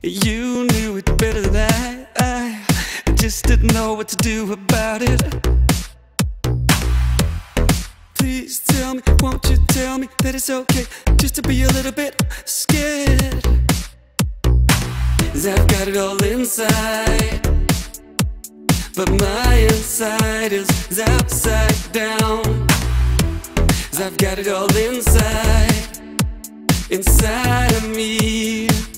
You knew it better than I just didn't know what to do about it. Please tell me, won't you tell me that it's okay just to be a little bit scared? 'Cause I've got it all inside, but my inside is upside down. 'Cause I've got it all inside, inside of me.